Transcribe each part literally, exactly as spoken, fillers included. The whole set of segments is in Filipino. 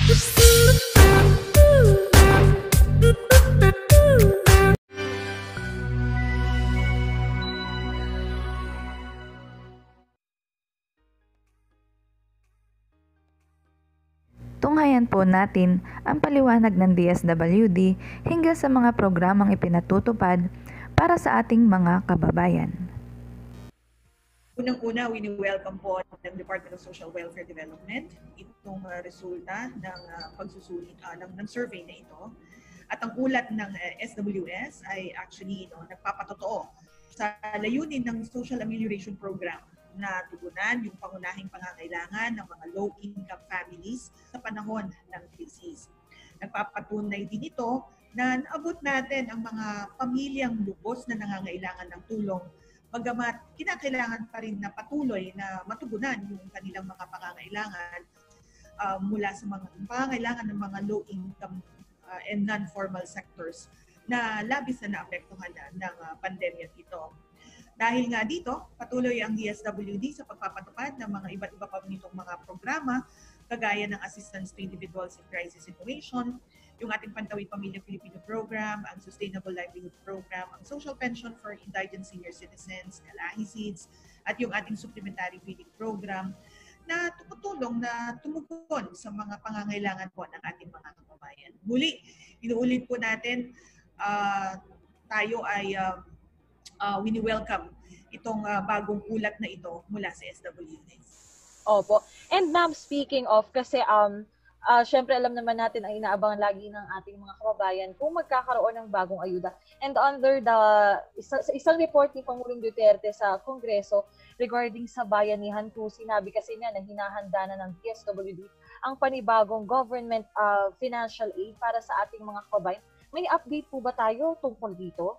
Tunghayan po natin ang paliwanag ng D S W D hinggil sa mga programang ipinatutupad para sa ating mga kababayan. Unang-una, wini-welcome po ng Department of Social Welfare Development itong uh, resulta ng uh, pagsusulit uh, ng, ng survey na ito. At ang ulat ng uh, S W S ay actually ito, nagpapatotoo sa layunin ng Social Amelioration Program na tugunan yung pangunahing pangangailangan ng mga low-income families sa panahon ng krisis. Nagpapatunay din ito na naabot natin ang mga pamilyang lubos na nangangailangan ng tulong, bagamat kinakailangan pa rin na patuloy na matugunan yung kanilang mga pangangailangan uh, mula sa mga pangangailangan ng mga low-income uh, and non-formal sectors na labis na naapektuhan na ng uh, pandemya ito. Dahil nga dito, patuloy ang D S W D sa pagpapatupad ng mga iba't iba pa nitong mga programa, kagaya ng Assistance to Individuals in Crisis Situation, yung ating Pantawid Pamilya Pilipino Program, ang Sustainable Livelihood Program, ang Social Pension for Indigent Senior Citizens, Calahisids, at yung ating Supplementary Feeding Program na tumutulong na tumugon sa mga pangangailangan po ng ating mga kababayan. Muli, inuulit po natin, uh, tayo ay uh, Uh, wini-welcome itong uh, bagong ulat na ito mula sa S W D. Opo. And ma'am, speaking of, kasi um, uh, syempre alam naman natin ang inaabangan lagi ng ating mga kababayan kung magkakaroon ng bagong ayuda. And under the isa, sa isang report ni Pangulong Duterte sa Kongreso regarding sa bayanihan po, sinabi kasi niya na hinahanda na ng D S W D ang panibagong government uh, financial aid para sa ating mga kababayan. May update po ba tayo tungkol dito?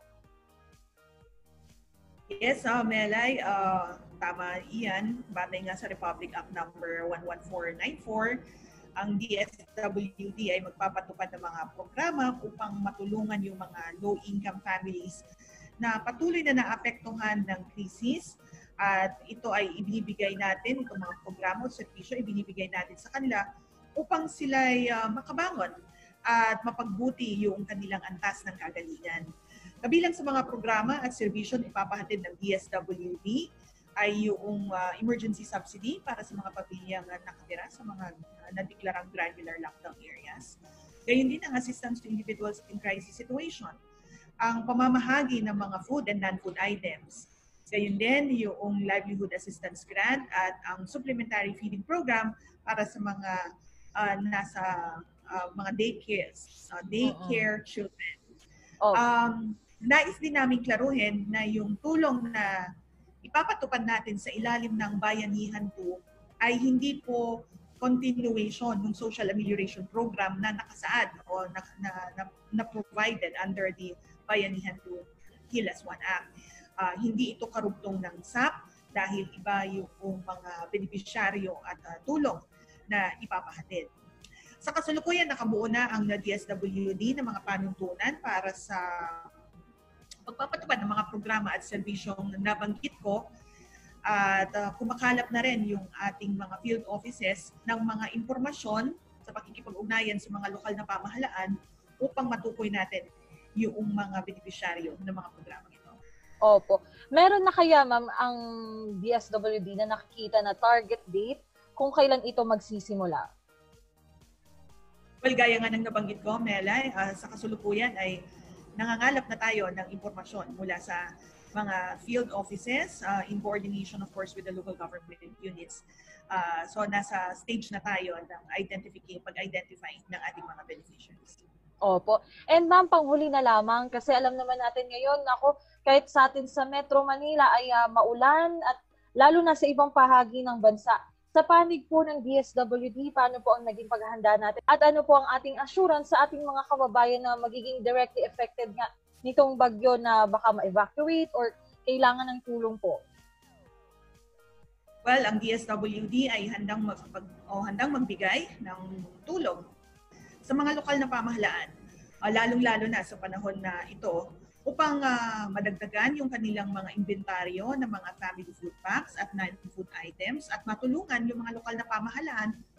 Yes, uh, Melay, uh, tama iyan. Batay nga sa Republic Act number one one four nine four, ang D S W D ay magpapatupad ng mga programa upang matulungan yung mga low-income families na patuloy na naapektuhan ng krisis. At ito ay ibinibigay natin, itong mga programa o servisyo, ibinibigay natin sa kanila upang sila ay uh, makabangon at mapagbuti yung kanilang antas ng kagalingan. Kabilang sa mga programa at serbisyo na ipapahatid ng D S W D ay yung uh, emergency subsidy para sa mga pamilyang uh, nakatira sa mga uh, nadeklarang granular lockdown areas. Gayon din ang assistance to individuals in crisis situation, ang pamamahagi ng mga food and non-food items. Gayon din yung livelihood assistance grant at ang supplementary feeding program para sa mga uh, nasa uh, mga daycares, uh, daycare uh-uh. children. Oh. Um, Nais din namin klaruhin na yung tulong na ipapatupad natin sa ilalim ng Bayanihan two ay hindi po continuation ng Social Amelioration Program na nakasaad o na, na, na, na provided under the Bayanihan two Hilas one Act. Uh, hindi ito karugtong ng S A P dahil iba yung mga beneficiaryo at uh, tulong na ipapahatid. Sa kasalukuyan, nakabuo na ang D S W D ng mga panuntunan para sa pagpapatupad ng mga programa at serbisyong nabanggit ko, at uh, kumakalap na rin yung ating mga field offices ng mga impormasyon sa pakikipag-ugnayan sa mga lokal na pamahalaan upang matukoy natin yung mga beneficiaryo ng mga programa ito. Opo. Meron na kaya, ma'am, ang D S W D na nakikita na target date kung kailan ito magsisimula? Well, gaya nga ng nabanggit ko, Melay, uh, sa kasulukuyan ay nangangalap na tayo ng impormasyon mula sa mga field offices uh, in coordination, of course, with the local government units. Uh, so, nasa stage na tayo ng identifying, pag-identify ng ating mga beneficiaries. Opo. And ma'am, panghuli na lamang, kasi alam naman natin ngayon, ako, kahit sa atin sa Metro Manila ay uh, maulan at lalo na sa ibang bahagi ng bansa. Sa panig po ng D S W D, paano po ang naging paghahanda natin? At ano po ang ating assurance sa ating mga kababayan na magiging directly affected nga nitong bagyo na baka ma-evacuate or kailangan ng tulong po? Well, ang D S W D ay handang, mag, o handang magbigay ng tulong sa mga lokal na pamahalaan, uh, lalong-lalo na sa panahon na ito, upang uh, madagdagan yung kanilang mga inventaryo ng mga family food packs at non-food items at matulungan yung mga lokal na pamahalaan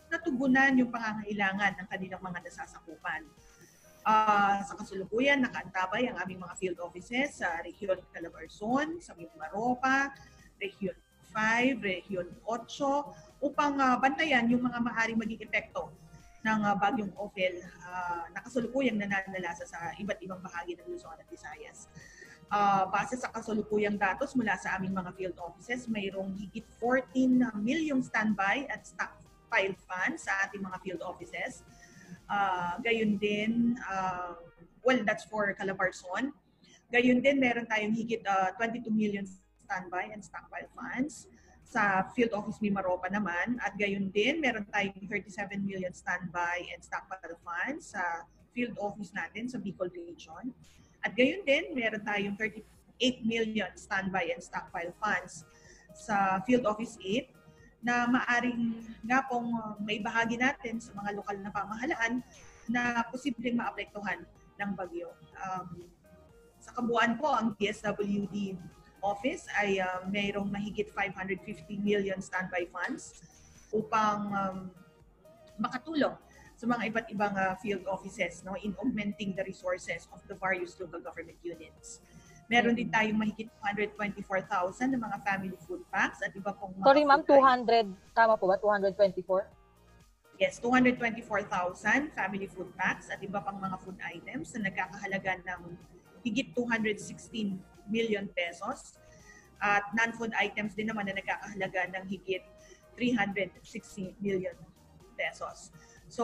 natugunan yung pangangailangan ng kanilang mga nasasakupan. Uh, sa kasalukuyan, nakaantabay ang aming mga field offices sa Region Calabarzon, sa Mimaropa, Region five, Region eight, upang uh, bantayan yung mga maaaring maging epekto ng uh, bagyong Ophel uh, na kasalukuyang nananalasa sa iba't ibang bahagi ng Luzon at Visayas. Uh, base sa kasalukuyang datos mula sa aming mga field offices, mayroong higit fourteen million standby at stockpile funds sa ating mga field offices. Uh, gayon din, uh, well, that's for Calabarzon. Gayon din, meron tayong higit uh, twenty-two million standby and stockpile funds. Sa Field Office Mimaropa naman, at gayon din, meron tayong thirty-seven million standby and stockpile funds sa Field Office natin sa Bicol Region. At gayon din, meron tayong thirty-eight million standby and stockpile funds sa Field Office eight, na maaring nga pong may bahagi natin sa mga lokal na pamahalaan na posibleng maapektuhan ng bagyo. Um, sa kabuuan po, ang D S W D office ay uh, mayroong mahigit five hundred fifty million standby funds upang um, makatulong sa mga iba't ibang uh, field offices, no, in augmenting the resources of the various local government units. Meron din tayong mahigit two hundred twenty-four thousand na mga family food packs at iba pong mga Sorry ma'am, two hundred, tama po ba? two hundred twenty-four? Yes, two hundred twenty-four thousand family food packs at iba pang mga food items na nagkakahalaga ng higit two hundred sixteen million pesos. At non-food items din naman na nagkakahalaga ng higit three hundred sixty million pesos. So,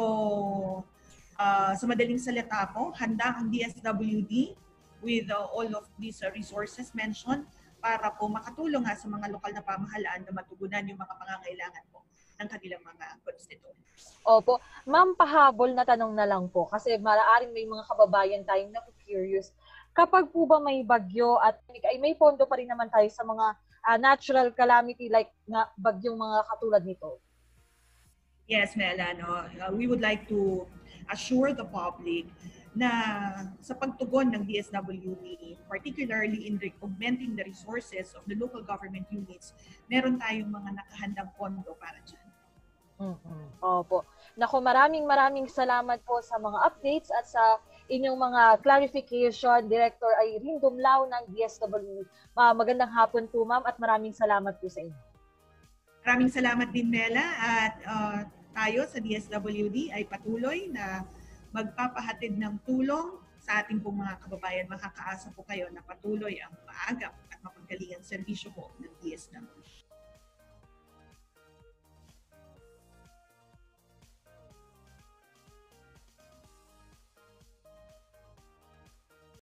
uh, sa madaling salita po, handa ang D S W D with uh, all of these uh, resources mentioned para po makatulong ha sa mga lokal na pamahalaan na matugunan yung mga pangangailangan po ng kanilang mga constituents. Opo. Ma'am, pahabol na tanong na lang po kasi maaaring may mga kababayan tayong na-curious. Kapag po ba may bagyo at ay may pondo pa rin naman tayo sa mga uh, natural calamity like na bagyong mga katulad nito? Yes, Mela, no? Uh, we would like to assure the public na sa pagtugon ng D S W D, particularly in augmenting the resources of the local government units, meron tayong mga nakahandang pondo para dyan. Mm-hmm. Opo. Naku, maraming maraming salamat po sa mga updates at sa inyong mga clarification. Director Irene Dumlao ng D S W D. Uh, magandang hapon po ma'am at maraming salamat po sa inyo. Maraming salamat din Mela at uh, tayo sa D S W D ay patuloy na magpapahatid ng tulong sa ating pong mga kababayan. Makakaasa po kayo na patuloy ang maagap at mapagalingang serbisyo po ng D S W D.